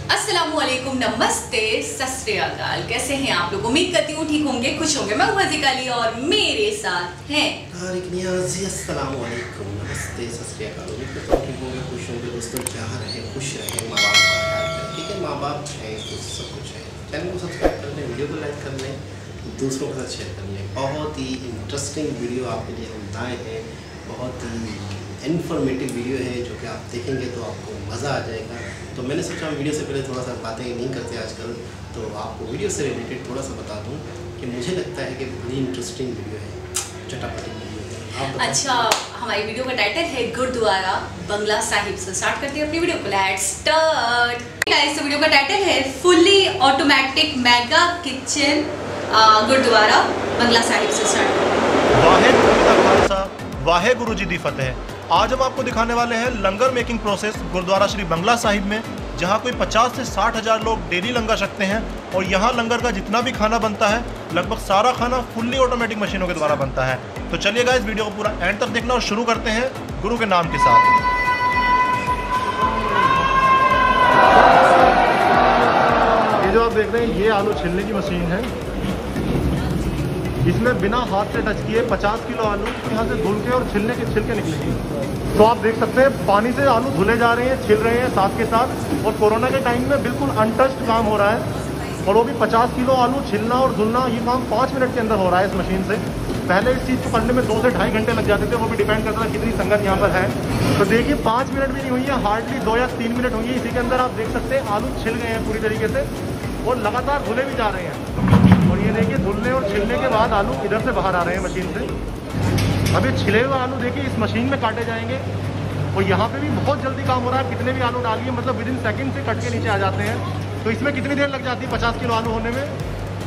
अस्सलामुअलैकुम, नमस्ते, सत श्री अकाल। कैसे हैं आप लोग? उम्मीद करती हूँ ठीक होंगे, खुश होंगे। मैं हूँ हज़ीक अली और मेरे साथ हैं अस्सलामुअलैकुम, नमस्ते, सत श्री अकाल। उम्मीद करता हूँ ठीक होंगे, खुश होंगे। दोस्तों जहाँ रहें खुश रहें, माँ बाप का ख्याल करें। ठीक है, माँ बाप हैं तो सब कुछ है। चैनल को सब्सक्राइब कर लें, वीडियो को लाइक कर लें, दूसरों के साथ शेयर कर लें। बहुत ही इंटरेस्टिंग वीडियो आपके लिए हम लाए हैं। बहुत ही इन्फॉर्मेटिव वीडियो है जो कि आप देखेंगे तो आपको मज़ा आ जाएगा। तो मैंने सोचा वीडियो से पहले थोड़ा सा बातें नहीं करते आजकल, तो आपको वीडियो से रिलेटेड थोड़ा सा बता दूं कि मुझे लगता है कि बड़ी इंटरेस्टिंग वीडियो है, चटापटी वीडियो है। अच्छा, हमारी वीडियो का टाइटल है गुरुद्वारा बंगला साहिब से। स्टार्ट करते हैं अपनी वीडियो को। Let's start. इस वीडियो का टाइटल है fully automatic mega kitchen gurdwara Bangla Sahib से। स्टार्ट। वाहेगुरु जी का खालसा, वाहेगुरु जी दी फतेह। आज हम आपको दिखाने वाले हैं लंगर मेकिंग प्रोसेस गुरुद्वारा श्री बंगला साहिब में, जहां कोई 50 से 60 हज़ार लोग डेली लंगर सकते हैं। और यहां लंगर का जितना भी खाना बनता है, लगभग सारा खाना फुल्ली ऑटोमेटिक मशीनों के द्वारा बनता है। तो चलिएगा इस वीडियो को पूरा एंड तक देखना और शुरू करते हैं गुरु के नाम के साथ। ये जो आप देख रहे हैं ये आलू छिलने की मशीन है। इसमें बिना हाथ से टच किए 50 किलो आलू यहाँ से धुल के और छिलके निकलेगी। तो आप देख सकते हैं पानी से आलू धुले जा रहे हैं, छिल रहे हैं साथ के साथ। और कोरोना के टाइम में बिल्कुल अनटच्ड काम हो रहा है। और वो भी 50 किलो आलू छिलना और धुलना, ये काम 5 मिनट के अंदर हो रहा है इस मशीन से। पहले इस चीज़ को करने में 2 से ढाई घंटे लग जाते थे, वो भी डिपेंड करता था कितनी संगत यहाँ पर है। तो देखिए 5 मिनट भी नहीं हुई है, हार्डली 2 या 3 मिनट हुई है। इसी के अंदर आप देख सकते हैं आलू छिल गए हैं पूरी तरीके से और लगातार धुले भी जा रहे हैं। और ये देखिए धुलने और छिलने के बाद आलू इधर से बाहर आ रहे हैं मशीन से। अब ये छिले हुए आलू देखिए इस मशीन में काटे जाएंगे। और यहाँ पे भी बहुत जल्दी काम हो रहा है। कितने भी आलू डालिए, मतलब विदिन सेकंड से कट के नीचे आ जाते हैं। तो इसमें कितनी देर लग जाती है 50 किलो आलू होने में?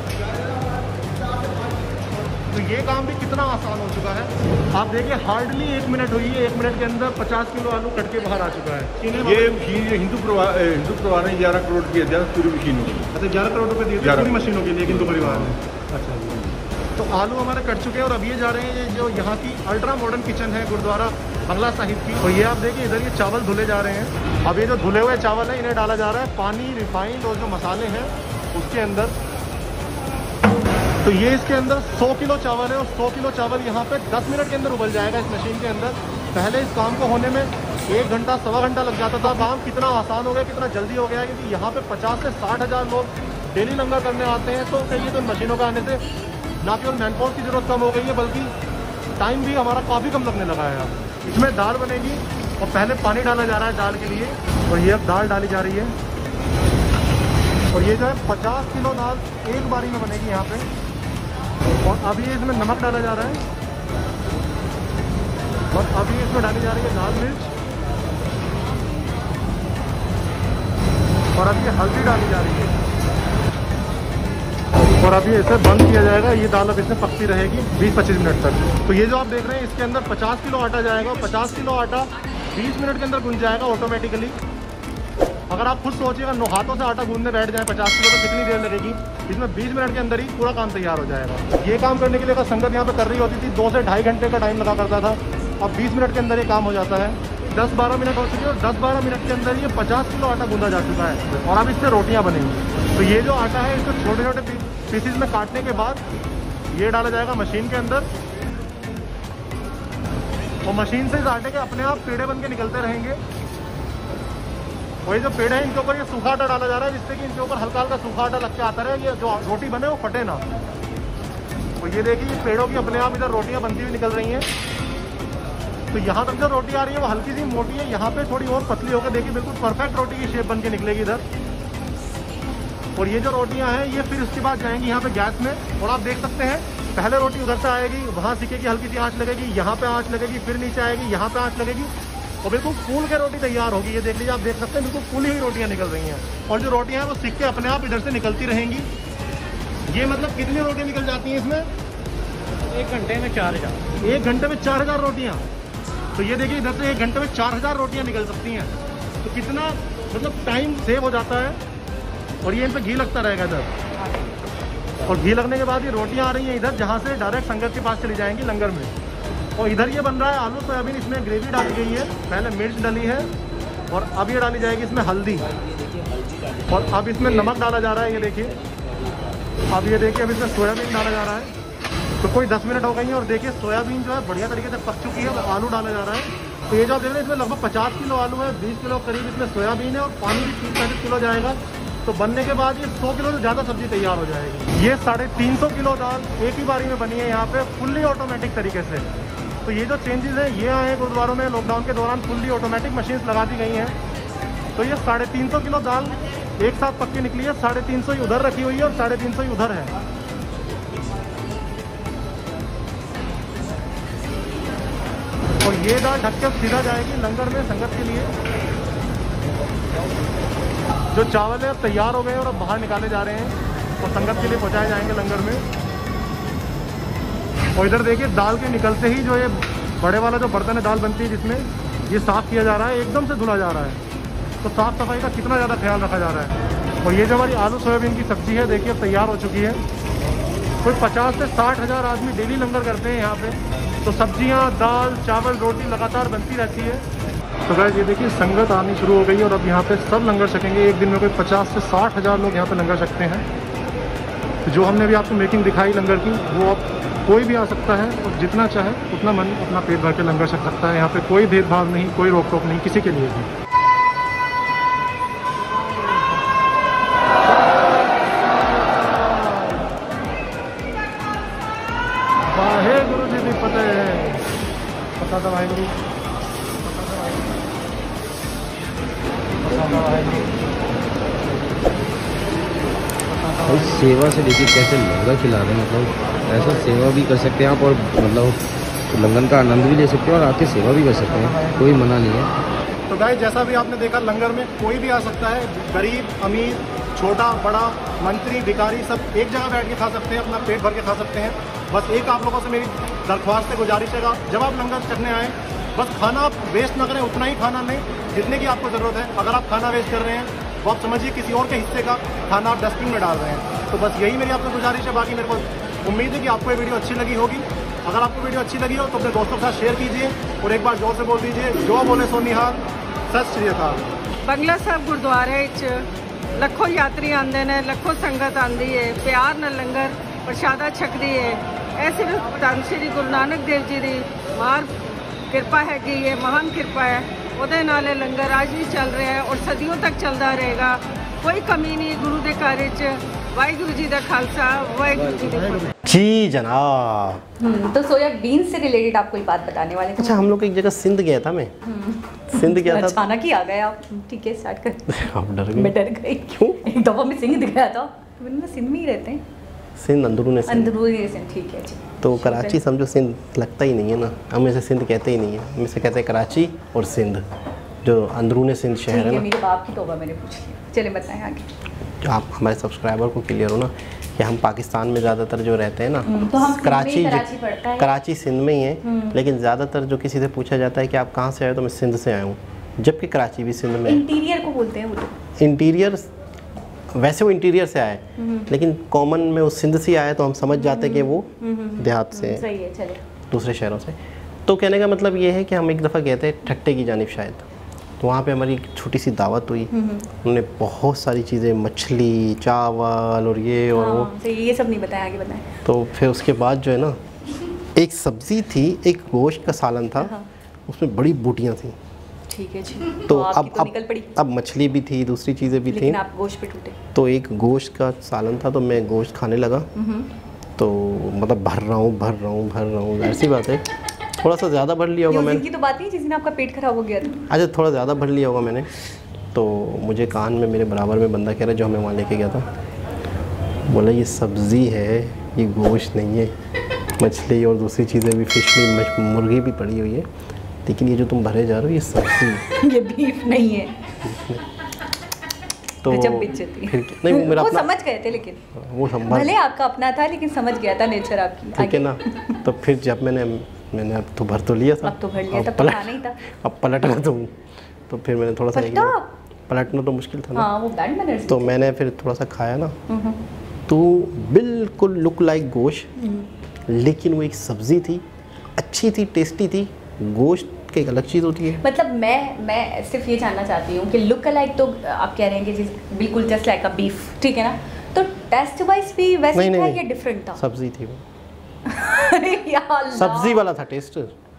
तो ये काम भी कितना आसान हो चुका है। आप देखिए हार्डली 1 मिनट हुई है, 1 मिनट के अंदर 50 किलो आलू कट के बाहर आ चुका है। ये मशीन हिंदू परिवार ने 11 करोड़ की दिया पूरी मशीनों की। अच्छा, 11 करोड़ रुपए दिए थे पूरी मशीनों के लिए हिंदू परिवार ने। अच्छा जी। तो आलू हमारे कट चुके हैं और अब ये जा रहे हैं, ये जो यहाँ की अल्ट्रा मॉडर्न किचन है गुरुद्वारा बंगला साहिब की। और ये आप देखिए इधर ये चावल धुले जा रहे हैं। अब ये जो धुले हुए चावल है इन्हें डाला जा रहा है पानी, रिफाइंड और जो मसाले हैं उसके अंदर। तो ये इसके अंदर 100 किलो चावल है और 100 किलो चावल यहाँ पे 10 मिनट के अंदर उबल जाएगा इस मशीन के अंदर। पहले इस काम को होने में 1 घंटा सवा घंटा लग जाता था। काम कितना आसान हो गया, कितना जल्दी हो गया है। क्योंकि यहाँ पे 50 से 60 हज़ार लोग डेली लंगर करने आते हैं। तो कहिए तो मशीनों का आने से ना केवल मैन पावर की ज़रूरत कम हो गई है, बल्कि टाइम भी हमारा काफ़ी कम लगने लगा है। इसमें दाल बनेगी और पहले पानी डाला जा रहा है दाल के लिए। और ये अब दाल डाली जा रही है। और ये जो है 50 किलो दाल एक बारी में बनेगी यहाँ पे। और अभी इसमें नमक डाला जा रहा है और अभी इसमें डाली जा रही है लाल मिर्च और अभी हल्दी डाली जा रही है। और अभी इसे बंद किया जाएगा। ये दाल अब इसमें पकती रहेगी 20-25 मिनट तक। तो ये जो आप देख रहे हैं इसके अंदर 50 किलो आटा जाएगा। 50 किलो आटा 20 मिनट के अंदर गूंज जाएगा ऑटोमेटिकली। अगर आप खुद सोचिएगा हाथों से आटा गूंदने बैठ जाए 50 किलो तो कितनी देर लगेगी? इसमें 20 मिनट के अंदर ही पूरा काम तैयार हो जाएगा। ये काम करने के लिए अगर संगत यहाँ पे कर रही होती थी 2 से ढाई घंटे का टाइम लगा करता था। अब 20 मिनट के अंदर ये काम हो जाता है। 10-12 मिनट हो चुके हैं और 10-12 मिनट के अंदर ये 50 किलो आटा गूंदा जा चुका है। और अब इससे रोटियाँ बनेंगी। तो ये जो आटा है इसको छोटे छोटे पीसीज में काटने के बाद ये डाला जाएगा मशीन के अंदर। और मशीन से इस आटे के अपने आप पेड़े बन के निकलते रहेंगे। वही जो पेड़ है इनके ऊपर ये सूखा आटा डाला जा रहा है, जिससे कि इनके ऊपर हल्का हल्का सूखा आटा लग के आता रहे, ये जो रोटी बने वो फटे ना। तो ये देखिए पेड़ों की अपने आप इधर रोटियां बनती हुई निकल रही हैं। तो यहाँ तक जो रोटी आ रही है वो हल्की सी मोटी है, यहाँ पे थोड़ी और पतली होकर देखिए बिल्कुल परफेक्ट रोटी की शेप बन के निकलेगी इधर। और ये जो रोटियाँ हैं ये फिर उसके बाद जाएंगी यहाँ पे गैस में। और आप देख सकते हैं पहले रोटी उधर से आएगी, वहाँ सीखेगी, हल्की सी आँच लगेगी, यहाँ पे आँच लगेगी, फिर नीचे आएगी, यहाँ पे आँच लगेगी और बिल्कुल फूल के रोटी तैयार होगी। ये देख लीजिए, आप देख सकते हैं बिल्कुल फूली हुई रोटियां निकल रही हैं। और जो रोटियां हैं वो सीख के अपने आप इधर से निकलती रहेंगी। ये मतलब कितनी रोटियां निकल जाती हैं इसमें? 1 घंटे में 4000। 1 घंटे में 4000 रोटियां। तो ये देखिए इधर से 1 घंटे में 4000 रोटियां निकल सकती हैं। तो कितना मतलब टाइम सेव हो जाता है। और ये इन पर घी लगता रहेगा इधर। और घी लगने के बाद ये रोटियां आ रही हैं इधर, जहाँ से डायरेक्ट संगत के पास चली जाएंगी लंगर में। और इधर ये बन रहा है आलू सोयाबीन। इसमें ग्रेवी डाली गई है, पहले मिर्च डली है और अब ये डाली जाएगी इसमें हल्दी। और अब इसमें नमक डाला जा रहा है, ये देखिए। अब ये देखिए, अब इसमें सोयाबीन डाला जा रहा है। तो कोई 10 मिनट हो गई है और देखिए सोयाबीन जो है बढ़िया तरीके से पक चुकी है। अब आलू डाला जा रहा है। तो ये जो आप देख रहे हैं इसमें लगभग 50 किलो आलू है, 20 किलो करीब इसमें सोयाबीन है और पानी भी 30-35 किलो जाएगा। तो बनने के बाद ये 100 किलो से ज़्यादा सब्जी तैयार हो जाएगी। ये 350 किलो दाल एक ही बारी में बनी है यहाँ पे फुल्ली ऑटोमेटिक तरीके से। तो ये जो चेंजेस है ये आए हैं गुरुद्वारों में लॉकडाउन के दौरान, फुल्ली ऑटोमेटिक मशीन्स लगा दी गई हैं। तो ये 350 किलो दाल एक साथ पक के निकली है। 350 ही उधर रखी हुई है और 350 ही उधर है। और ये दाल ढक के सीधा जाएगी लंगर में संगत के लिए। जो चावल है अब तैयार हो गए और अब बाहर निकाले जा रहे हैं और संगत के लिए पहुंचाए जाएंगे लंगर में। और इधर देखिए दाल के निकलते ही जो ये बड़े वाला जो बर्तन है दाल बनती है जिसमें, ये साफ़ किया जा रहा है, एकदम से धुला जा रहा है। तो साफ़ सफाई का कितना ज़्यादा ख्याल रखा जा रहा है। और ये जो हमारी आलू सोयाबीन की सब्ज़ी है देखिए अब तैयार हो चुकी है। कोई 50 से 60 हज़ार आदमी डेली लंगर करते हैं यहाँ पे। तो सब्जियाँ, दाल, चावल, रोटी लगातार बनती रहती है। तो गाइस ये देखिए संगत आनी शुरू हो गई और अब यहाँ पे सब लंगर छकेंगे। एक दिन में कोई 50 से 60 हज़ार लोग यहाँ पे लंगर छकते हैं। तो जो हमने अभी आपको मेकिंग दिखाई लंगर की, वो अब कोई भी आ सकता है और जितना चाहे उतना मन अपना पेट भर के लंगर छक सकता है। यहाँ पे कोई भेदभाव नहीं, कोई रोक टोक नहीं किसी के लिए भी। वाहेगुरु जी की फतेह। पता था वाहेगुरु। और सेवा से देखिए कैसे लंगर खिला रहे हैं, मतलब ऐसा सेवा भी कर सकते हैं आप और मतलब लंगर का आनंद भी ले सकते हैं और आके सेवा भी कर सकते हैं, कोई मना नहीं है। तो गाइस जैसा भी आपने देखा लंगर में कोई भी आ सकता है, गरीब अमीर छोटा बड़ा मंत्री भिखारी सब एक जगह बैठ के खा सकते हैं, अपना पेट भर के खा सकते हैं। बस एक आप लोगों से मेरी दरख्वास्त है, गुजारिश है, जब आप लंगर चखने आएँ बस खाना आप वेस्ट ना करें, उतना ही खाना लें जितने की आपको ज़रूरत है। अगर आप खाना वेस्ट कर रहे हैं वो आप समझिए किसी और के हिस्से का खाना आप डस्टबिन में डाल रहे हैं। तो बस यही मेरी आपसे गुजारिश है। बाकी मेरे को उम्मीद है कि आपको ये वीडियो अच्छी लगी होगी। अगर आपको वीडियो अच्छी लगी हो तो अपने दोस्तों के साथ शेयर कीजिए और एक बार जोर से बोल दीजिए जो बोले सो निहाल। सत श्री अकाल। बंगला साहब गुरुद्वारे ਲੱਖੋਂ यात्री आते हैं, ਲੱਖੋਂ संगत आती है, प्यार न लंगर प्रशादा छकती है। ਇਹ सिर्फ धन श्री गुरु नानक देव जी की महान कृपा हैगी है, महान कृपा है। ਉਹਦੇ ਨਾਲ ਇਹ ਲੰਗਰ आज भी चल रहा है और सदियों तक चलता रहेगा। कोई कमी नहीं गुरु के कार्य च। वाहिगुरु जी का खालसा, वाहिगुरु जी की फतेह। जी जनाब। तो सोयाबीन से रिलेटेड आप कोई बात बताने वाले थे? अच्छा, हम लोग एक जगह सिंध गया था। मैं सिंध गया था। अचानक ही आ गए आप। ठीक है स्टार्ट कर। आप डर गए? मैं डर गई। क्यों? एक दफा में सिंध दिखाया था, मैंने सिंध में ही रहते हैं। सिंध अंदरूनी सिंध। अंदरूनी सिंध, ठीक है जी। तो कराची समझो सिंध लगता ही नहीं है ना, हम इसे सिंध कहते ही नहीं है, हम इसे कहते हैं कराची और सिंध, जो अंदरूनी सिंध शहर है ना। मेरे बाप की तौबा मैंने पूछ लिया। चले बताएं आगे। जो आप हमारे सब्सक्राइबर को क्लियर हो ना कि हम पाकिस्तान में ज़्यादातर जो रहते हैं ना, तो हम कराची पड़ता है। कराची सिंध में ही है। लेकिन ज़्यादातर जो किसी से पूछा जाता है कि आप कहाँ से आए, तो मैं सिंध से आया हूँ, जबकि कराची भी सिंध में। इंटीरियर को बोलते हैं वो तो। इंटीरियर, वैसे वो इंटीरियर से आए, लेकिन कॉमन में वो सिंध से आए तो हम समझ जाते हैं कि वो देहात से, सही है, चले दूसरे शहरों से। तो कहने का मतलब ये है कि हम एक दफ़ा गए थे ठट्टे की जानिब शायद, तो वहाँ पे हमारी एक छोटी सी दावत हुई। उन्होंने बहुत सारी चीज़ें, मछली, चावल और ये और वो। ये सब नहीं बताया, आगे बताएं। तो फिर उसके बाद जो है ना, एक सब्ज़ी थी, एक गोश्त का सालन था, उसमें बड़ी बूटियाँ थी। ठीक है जी। तो निकल पड़ी। अब मछली भी थी, दूसरी चीज़ें भी थी, आप गोश्त पे टूटे। तो एक गोश्त का सालन था, तो मैं गोश्त खाने लगा। तो मतलब भर रहा हूँ, ऐसी बात है, थोड़ा सा ज़्यादा भर लिया होगा मैंने। की तो बात नहीं, जिस दिन आपका पेट खराब हो गया था। अच्छा, थोड़ा ज़्यादा भर लिया होगा मैंने। तो मुझे कान में मेरे बराबर में बंदा कह रहा है, जो हमें वहाँ लेके गया था, बोला ये सब्ज़ी है, ये गोश्त नहीं है, मछली और दूसरी चीज़ें भी, फिश भी, मुर्गी भी पड़ी हुई है, लेकिन ये जो तुम भरे जा रहे हो ये सब्ज़ी ये बीफ नहीं है। तो फिर नहीं, वो मेरा वो अपना, समझ गए थे, लेकिन वो भले आपका अपना था लेकिन समझ गया था नेचर आपकी। ठीक है ना। तो फिर जब मैंने अब तो भर तो लिया था, अब तो भर लिया था, पकाना ही था। अब पलटना तो फिर मैंने थोड़ा सा पलटना तो मुश्किल था ना। हाँ, वो बैड मैनर्स। तो मैंने फिर थोड़ा सा खाया ना, तो बिल्कुल लुक लाइक गोश्त, लेकिन वो एक सब्ज़ी थी, अच्छी थी, टेस्टी थी, गोश्त की एक अलग चीज़ होती है। मतलब मैं सिर्फ ये जानना चाहती हूँ कि लुक अलाइक तो आप कह रहे हैं कि बिल्कुल जस्ट लाइक अ बीफ, ठीक है ना, तो टेस्ट वाइज भी वैसे था या डिफरेंट था? सब्जी थी वो। अरे यार, सब्जी वाला था टेस्ट।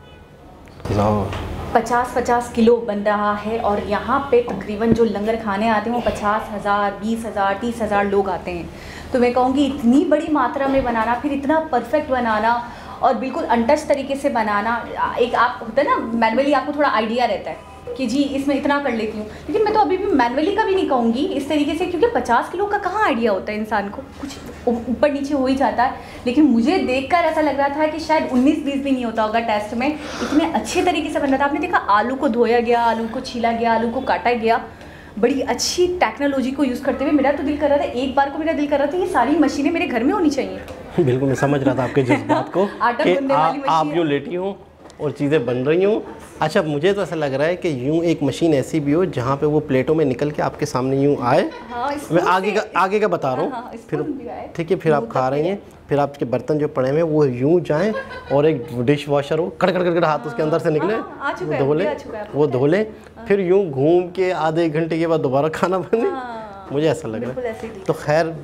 50-50 किलो बन रहा है और यहाँ पे तकरीबन जो लंगर खाने आते हैं वो 50,000, 20,000, 30,000 लोग आते हैं। तो मैं कहूँगी इतनी बड़ी मात्रा में बनाना, फिर इतना परफेक्ट बनाना और बिल्कुल अनटच तरीके से बनाना, एक आप होता है ना मैनुअली आपको थोड़ा आइडिया रहता है कि जी इसमें इतना कर लेती हूँ, लेकिन मैं तो अभी भी मैनुअली का भी नहीं कहूँगी इस तरीके से, क्योंकि 50 किलो का कहाँ आइडिया होता है इंसान को, कुछ ऊपर नीचे हो ही जाता है। लेकिन मुझे देखकर ऐसा लग रहा था कि शायद 19-20 भी नहीं होता होगा टेस्ट में, इतने अच्छे तरीके से बन रहा था। आपने देखा आलू को धोया गया, आलू को छीला गया, आलू को काटा गया, बड़ी अच्छी टेक्नोलॉजी को यूज़ करते हुए। मेरा तो दिल कर रहा था, एक बार को मेरा दिल कर रहा था ये सारी मशीनें मेरे घर में होनी चाहिए। बिल्कुल, मैं समझ रहा था आपके जज्बात को कि आप यूँ लेटी हो और चीज़ें बन रही हूँ। अच्छा, मुझे तो ऐसा लग रहा है कि यूँ एक मशीन ऐसी भी हो जहाँ पे वो प्लेटों में निकल के आपके सामने यूँ आए। हाँ, मैं आगे का बता रहा हूँ। फिर ठीक है, फिर आप खा रही हैं, फिर आपके बर्तन जो पड़े हुए हैं वो यूँ जाएं और एक डिश वॉशर हो, कड़ कड़ कड़ हाथ उसके अंदर से निकले, वो धो लें, फिर यूँ घूम के आधे घंटे के बाद दोबारा खाना बने। मुझे ऐसा लग रहा है। तो खैर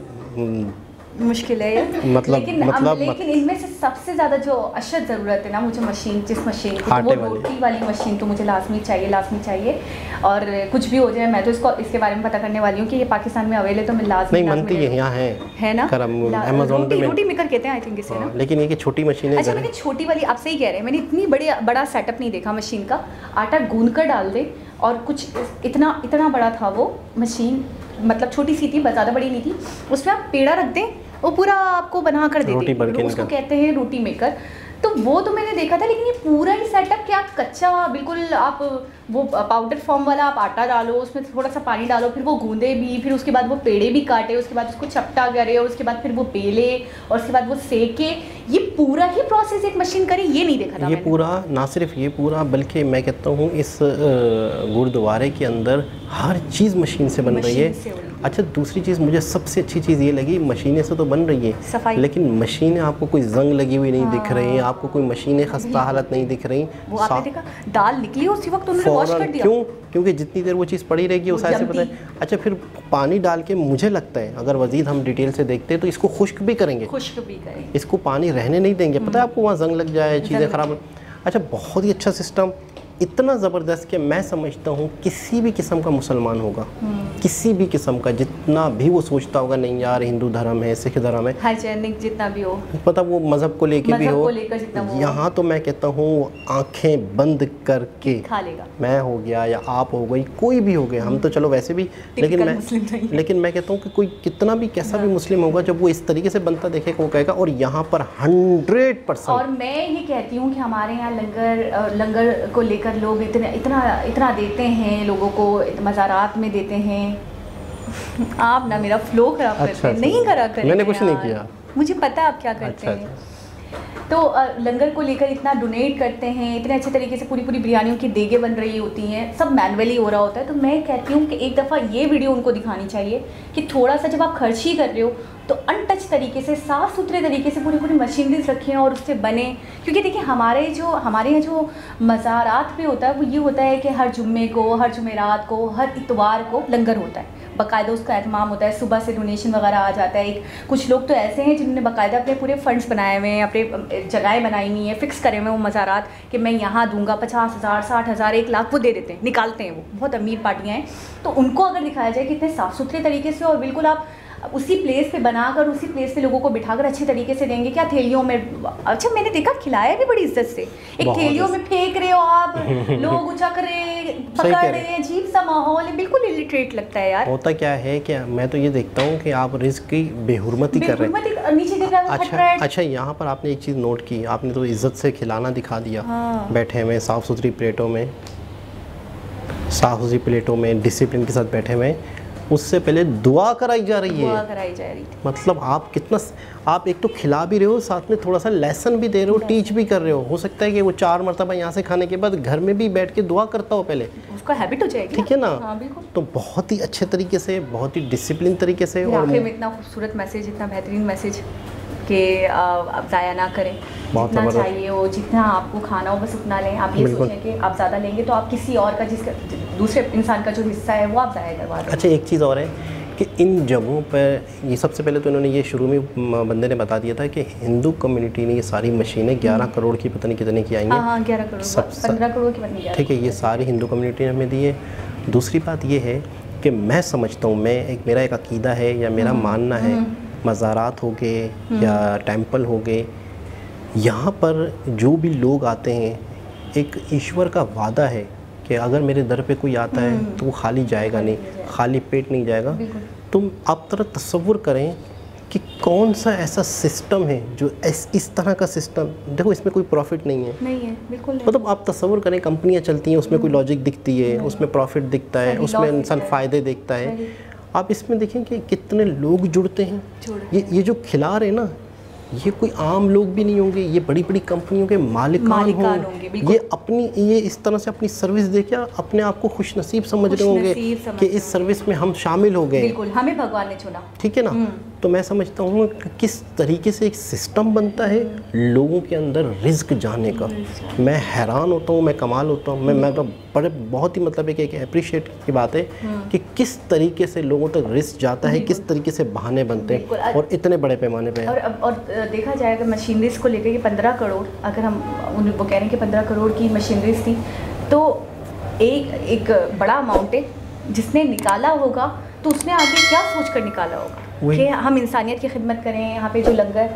मुश्किल है ये, लेकिन इनमें से सबसे ज़्यादा जो अशद ज़रूरत है ना मुझे मशीन, जिस मशीन की, तो वो रोटी वाली मशीन तो मुझे लाजमी चाहिए। और कुछ भी हो जाए मैं तो इसके बारे में पता करने वाली हूँ कि ये पाकिस्तान में अवेलेबल है, तो मैं लाजमी नहीं बनती है, यहाँ है ना, अमेज़न पे रोटी मेकर कहते हैं आई थिंक इसे ना। लेकिन ये कि छोटी मशीन है। अच्छा, मैंने छोटी वाली, आप सही कह रहे हैं, मैंने इतनी बड़ा सेटअप नहीं देखा मशीन का। आटा गूंद कर डाल दे और कुछ इतना बड़ा था वो मशीन, मतलब छोटी सी थी, ज़्यादा बड़ी नहीं थी। उसमें आप पेड़ा रख दें, वो पूरा आपको बना कर दे दें, उसको कहते हैं रोटी मेकर। तो वो तो मैंने देखा था, लेकिन ये पूरा ही सेटअप क्या कच्चा बिल्कुल, आप वो पाउडर फॉर्म वाला आप आटा डालो, उसमें थोड़ा सा पानी डालो, फिर वो गूंदे भी, फिर उसके बाद वो पेड़े भी काटे, उसके बाद उसको चपटा करे और उसके बाद फिर वो बेले और उसके बाद वो सेके, ये पूरा ही प्रोसेस एक मशीन करे, ये नहीं देखा था ये पूरा। ना सिर्फ ये पूरा, बल्कि मैं कहता हूँ इस गुरुद्वारे के अंदर हर चीज़ मशीन से बन रही है। अच्छा, दूसरी चीज़ मुझे सबसे अच्छी चीज़ ये लगी, मशीनें से तो बन रही है, लेकिन मशीनें आपको कोई जंग लगी हुई नहीं दिख रही, आपको कोई मशीनें खस्ता हालत नहीं दिख रही। वो आपने देखा दाल निकली उसी वक्त उन्होंने वॉश कर दिया। क्यों? क्योंकि जितनी देर वो चीज़ पड़ी रहेगी उस ऐसे पता है। अच्छा, फिर पानी डाल के मुझे लगता है अगर वजीद हम डिटेल से देखते हैं तो इसको खुश्क भी करेंगे, इसको पानी रहने नहीं देंगे। पता है आपको वहाँ जंग लग जाए, चीज़ें ख़राब। अच्छा, बहुत ही अच्छा सिस्टम, इतना ज़बरदस्त कि मैं समझता हूँ किसी भी किस्म का मुसलमान होगा, किसी भी किस्म का, जितना भी वो सोचता होगा नहीं यार हिंदू धर्म है, सिख धर्म है, हाइजेनिक जितना भी हो, पता वो मज़हब को लेके भी हो, यहाँ तो मैं कहता हूँ आंखें बंद करके खा लेगा। मैं हो गया या आप हो गई, कोई भी हो गया, हम तो चलो वैसे भी, लेकिन मैं कहता हूँ कि कोई कितना भी कैसा भी मुस्लिम होगा, जब वो इस तरीके से बनता देखेगा वो कहेगा। और यहाँ पर 100%। और मैं ये कहती हूँ कि हमारे यहाँ लंगर को लेकर लोग इतना देते हैं लोगों को, मज़ारात में देते हैं। आप ना मेरा फ्लो खराब करते हैं। नहीं करा करें, मैंने कुछ नहीं किया, मुझे पता है आप क्या करते हैं। तो लंगर को लेकर इतना डोनेट करते हैं, इतने अच्छे तरीके से पूरी बिरयानियों की देगें बन रही होती हैं, सब मैनुअली हो रहा होता है। तो मैं कहती हूँ कि एक दफ़ा ये वीडियो उनको दिखानी चाहिए कि थोड़ा सा जब आप खर्च ही कर रहे हो तो अनटच तरीके से, साफ़ सुथरे तरीके से पूरी मशीनरीज रखें और उससे बने। क्योंकि देखिए हमारे यहाँ जो मज़ारात पे होता है वो ये होता है कि हर जुम्मे को, हर जुमेरात को, हर इतवार को लंगर होता है, बाकायदा उसका एहतमाम होता है, सुबह से डोनेशन वगैरह आ जाता है। कुछ लोग तो ऐसे हैं जिन्होंने बाकायदा अपने पूरे फंड्स बनाए हुए हैं, अपने जगहें बनाई हुई हैं, फ़िक्स करे हुए वो मज़ारात कि मैं यहाँ दूंगा 50,000, 60,000, 1 लाख, वो दे देते हैं, निकालते हैं। वो बहुत अमीर पार्टियाँ हैं। तो उनको अगर दिखाया जाए कि इतने साफ़ सुथरे तरीके से और बिल्कुल आप उसी प्लेस पे बनाकर, उसी प्लेस पे लोगों को बिठाकर अच्छे तरीके से देंगे, क्या थैलियों में। अच्छा, मैंने देखा खिलाया भी बड़ी इज्जत से, एक थैलियों में फेंक रहे हो आप, लोग उचक रहे, पकड़ रहे हैं, अजीब सा माहौल है, बिल्कुल इलिटरेट लगता है यार। होता क्या है कि मैं तो ये देखता हूँ कि आप रिस्क की बेहुरमती कर रहे हैं, नीचे गिर रहा है। अच्छा, यहाँ पर आपने एक चीज़ नोट की, आपने तो इज्जत से खिलाना दिखा दिया। बैठे हुए साफ़ सुथरी प्लेटों में, डिसिप्लिन के साथ बैठे हुए, उससे पहले दुआ कराई जा रही है। मतलब आप कितना, आप एक तो खिला भी रहे हो, साथ में थोड़ा सा लेसन भी दे रहे हो, टीच भी कर रहे हो सकता है कि वो 4 मरतबा यहाँ से खाने के बाद घर में भी बैठ के दुआ करता हो, पहले उसका हैबिट हो जाएगी, ठीक है ना। तो बहुत ही अच्छे तरीके से, बहुत ही डिसिप्लिन तरीके से, और में इतना खूबसूरत मैसेज, इतना बेहतरीन मैसेज कि आप ज़ाया ना करें, बहुत जितना ज़बरदस्त। चाहिए हो, जितना आपको खाना हो बस उतना लें। आप ये बिल्कुल। सोचें कि आप ज़्यादा लेंगे तो आप किसी और का जिसका दूसरे इंसान का जो हिस्सा है वो आप ज़ाया करवा दें। अच्छा, एक चीज़ और है कि इन जगहों पर ये सबसे पहले तो इन्होंने ये शुरू में बंदे ने बता दिया था कि हिंदू कम्युनिटी ने ये सारी मशीनें 11 करोड़ की पता नहीं कितने की आई हैं। हाँ 11 करोड़, 15 करोड़ की बनी। ठीक है, ये सारी हिंदू कम्युनिटी ने हमें दी है। दूसरी बात ये है कि मैं समझता हूँ, मेरा एक अकीदा है या मेरा मानना है, मज़ारात हो गए या टेंपल हो गए, यहाँ पर जो भी लोग आते हैं एक ईश्वर का वादा है कि अगर मेरे दर पे कोई आता है तो वो खाली जाएगा नहीं, खाली पेट नहीं जाएगा। तुम आप तरह तसव्वुर करें कि कौन सा ऐसा सिस्टम है जो इस तरह का सिस्टम, देखो इसमें कोई प्रॉफिट नहीं है, बिल्कुल नहीं। मतलब आप तसव्वुर करें कंपनियां चलती हैं उसमें कोई लॉजिक दिखती है, उसमें प्रॉफिट दिखता है, उसमें इंसान फ़ायदे देखता है। आप इसमें देखें कि कितने लोग जुड़ते हैं। ये जो खिला रहे हैं ना, ये कोई आम लोग भी नहीं होंगे, ये बड़ी बड़ी कंपनियों के मालिकान होंगे। ये ये इस तरह से अपनी सर्विस देके अपने आप को खुशनसीब समझ रहे होंगे कि इस सर्विस में हम शामिल हो गए। बिल्कुल, हमें भगवान ने चुना। ठीक है ना। तो मैं समझता हूँ कि किस तरीके से एक सिस्टम बनता है लोगों के अंदर रिस्क जाने का। मैं हैरान होता हूँ, मैं कमाल होता हूँ। मैं तो बहुत ही मतलब एक अप्रिशिएट की बात है कि किस तरीके से लोगों तक रिस्क जाता है, किस तरीके से बहाने बनते हैं और इतने बड़े पैमाने पे। और देखा जाए अगर मशीनरीज को लेकर ये 15 करोड़, अगर हम वो कह रहे हैं कि 15 करोड़ की मशीनरीज थी, तो एक बड़ा अमाउंट है। जिसने निकाला होगा तो उसने आगे क्या सोच कर निकाला होगा कि हम इंसानियत की खिदमत करें। यहाँ पे जो लंगर,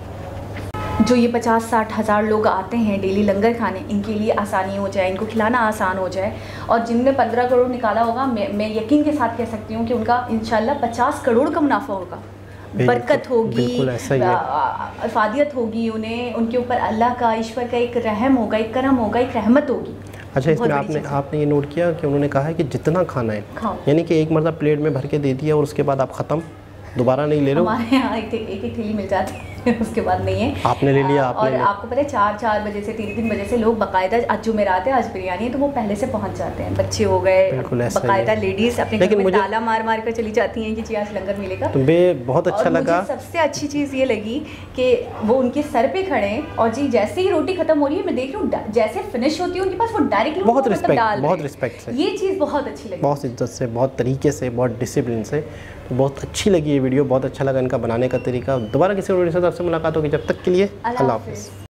जो ये 50-60 हज़ार लोग आते हैं डेली लंगर खाने, इनके लिए आसानी हो जाए, इनको खिलाना आसान हो जाए। और जिनने 15 करोड़ निकाला होगा, मैं यकीन के साथ कह सकती हूँ कि उनका इंशाल्लाह 50 करोड़ का मुनाफा होगा। बरकत होगी, अफादियत होगी, उन्हें उनके ऊपर अल्लाह का, ईश्वर का एक रहम होगा, एक करम होगा, एक रहमत होगी। अच्छा, इसमें आपने ये नोट किया कि उन्होंने कहा है कि जितना खाना है, यानी कि एक मरतबा प्लेट में भर के दे दिया और उसके बाद आप ख़त्म, दोबारा नहीं ले रहे हो। हमारे यहाँ एक थैली मिल जाती है, उसके बाद नहीं है। आपने ले लिया, और आपको पता है 4 बजे से 3 बजे से लोग बाकायदा, आज जुमेरात है, आज बिरयानी है, तो वो पहले से पहुँच जाते हैं। बच्चे हो गए, बाकायदा लेडीज़ अपने घर में ताला मार कर चली जाती हैं कि जी आज लंगर मिलेगा। तो बहुत अच्छा लगा। सबसे अच्छी चीज़ ये लगी कि वो उनके सर पे खड़े हैं और जी जैसे ही रोटी खत्म हो रही है, मैं देख रही हूँ जैसे फिनिश होती है उनके पास, वो डायरेक्टली बहुत रिस्पेक्ट से, ये चीज़ बहुत अच्छी लगी, बहुत इज्जत से, बहुत तरीके से, बहुत डिसिप्लिन से। बहुत अच्छी लगी ये वीडियो, बहुत अच्छा लगा इनका बनाने का तरीका। दोबारा किसी वीडियो से आपसे मुलाकात होगी, जब तक के लिए अल्लाह हाफ़िज़।